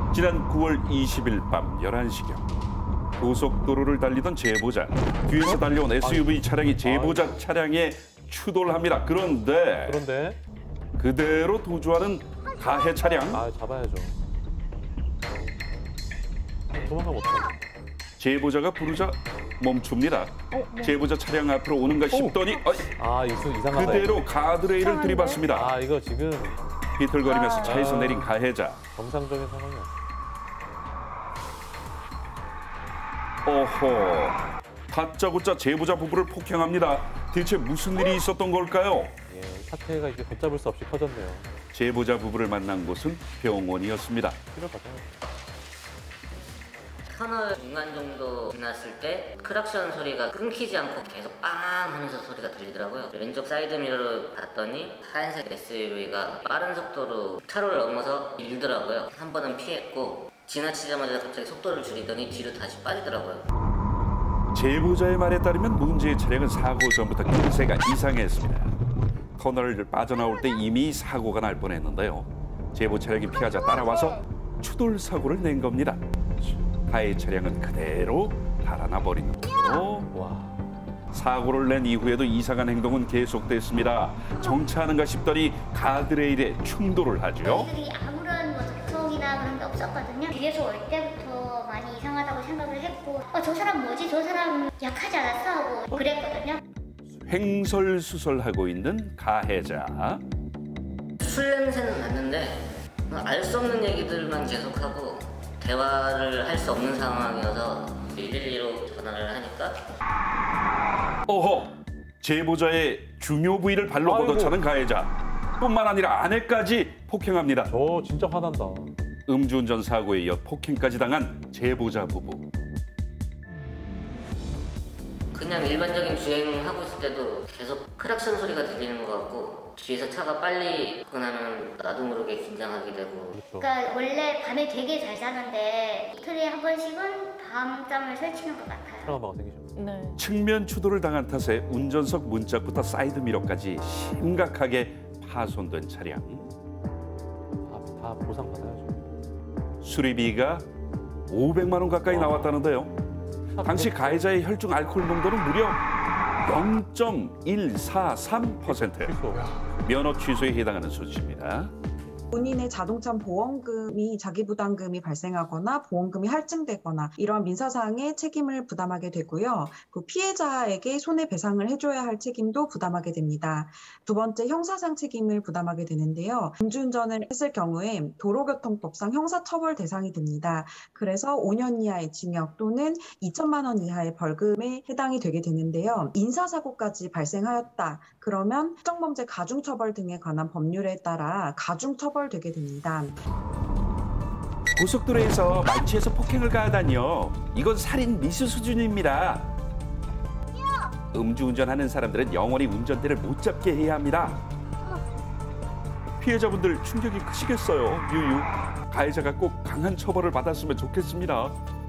지난 9월 20일 밤 11시경 고속도로를 달리던 제보자, 뒤에서 달려온 SUV 차량이 제보자 차량에 추돌을 합니다. 그런데 그대로 도주하는 가해 차량. 잡아야죠. 도망가면 어떡해. 제보자가 부르자 멈춥니다. 제보자 차량 앞으로 오는가 싶더니 이상하다. 그대로 가드레일을 들이받습니다. 이거 지금 비틀거리면서 차에서 내린 가해자. 정상적인 상황이야. 어허, 다짜고짜 제보자 부부를 폭행합니다. 대체 무슨 일이 있었던 걸까요? 사태가 이제 걷잡을 수 없이 커졌네요. 제보자 부부를 만난 곳은 병원이었습니다. 터널 중간 정도 지났을 때 크락션 소리가 끊기지 않고 계속 빵 하면서 소리가 들리더라고요. 왼쪽 사이드 미러를 봤더니 하얀색 SUV가 빠른 속도로 차로를 넘어서 밀더라고요. 한 번은 피했고 지나치자마자 갑자기 속도를 줄이더니 뒤로 다시 빠지더라고요. 제보자의 말에 따르면 문제의 차량은 사고 전부터 기세가 이상했습니다. 터널을 빠져나올 때 이미 사고가 날 뻔했는데요. 제보 차량이 피하자 따라와서 추돌 사고를 낸 겁니다. 가해 차량은 그대로 달아나 버리는군요. 사고를 낸 이후에도 이상한 행동은 계속됐습니다. 정차하는가 싶더니 가드레일에 충돌을 하죠. 저희들이 아무런 접촉이나 그런 게 없었거든요. 뒤에서 올 때부터 많이 이상하다고 생각을 했고 저 사람 뭐지? 저 사람 약하지 않았어? 하고 그랬거든요. 횡설수설하고 있는 가해자. 술 냄새는 났는데 알 수 없는 얘기들만 계속하고 대화를 할 수 없는 상황이어서 112로 전화를 하니까 어허! 제보자의 중요 부위를 발로 걷어차는 가해자. 뿐만 아니라 아내까지 폭행합니다. 저 진짜 화난다. 음주운전 사고에 이어 폭행까지 당한 제보자 부부. 그냥 일반적인 주행하고 있을 때도 계속 크락션 소리가 들리는 것 같고 뒤에서 차가 빨리 나면 나도 모르게 긴장하게 되고. 그러니까 원래 밤에 되게 잘 자는데 이틀에 한 번씩은 밤잠을 설치는 것 같아요. 트라우마가 생기죠. 측면 추돌을 당한 탓에 운전석 문짝부터 사이드미러까지 심각하게 파손된 차량. 다 보상받아야죠. 수리비가 500만 원 가까이 나왔다는데요. 당시 가해자의 혈중 알코올 농도는 무려 0.143%. 면허 취소에 해당하는 수치입니다. 본인의 자동차 보험금이 자기 부담금이 발생하거나 보험금이 할증되거나 이러한 민사상의 책임을 부담하게 되고요. 그 피해자에게 손해배상을 해줘야 할 책임도 부담하게 됩니다. 두 번째, 형사상 책임을 부담하게 되는데요. 음주운전을 했을 경우에 도로교통법상 형사처벌 대상이 됩니다. 그래서 5년 이하의 징역 또는 2천만 원 이하의 벌금에 해당이 되게 되는데요. 인사사고까지 발생하였다. 그러면 특정범죄 가중처벌 등에 관한 법률에 따라 가중처벌 되게 됩니다. 고속도로에서 만취해서 폭행을 가하다니요. 이건 살인 미수 수준입니다. 음주운전하는 사람들은 영원히 운전대를 못 잡게 해야 합니다. 피해자분들 충격이 크시겠어요. 유유. 가해자가 꼭 강한 처벌을 받았으면 좋겠습니다.